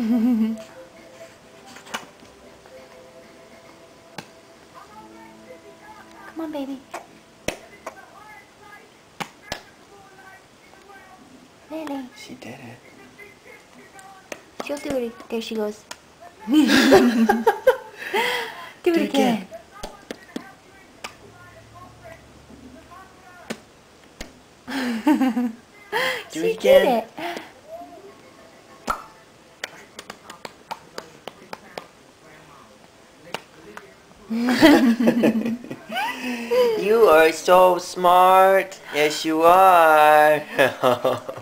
Come on, baby. Lily. She did it. She'll do it. There she goes. Do it again. Do She it again. did it. You are so smart. Yes, you are.